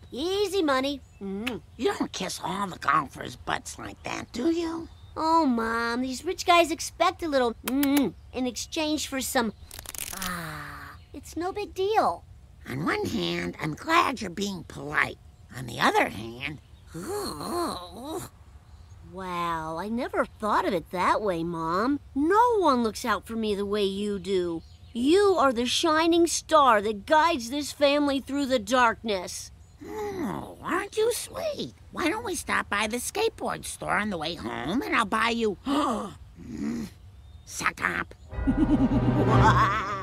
Easy money. You don't kiss all the golfers' butts like that, do you? Oh, Mom, these rich guys expect a little in exchange for some It's no big deal. On one hand, I'm glad you're being polite. On the other hand, Wow, I never thought of it that way, Mom. No one looks out for me the way you do. You are the shining star that guides this family through the darkness. Oh, aren't you sweet? Why don't we stop by the skateboard store on the way home and I'll buy you... Suck up.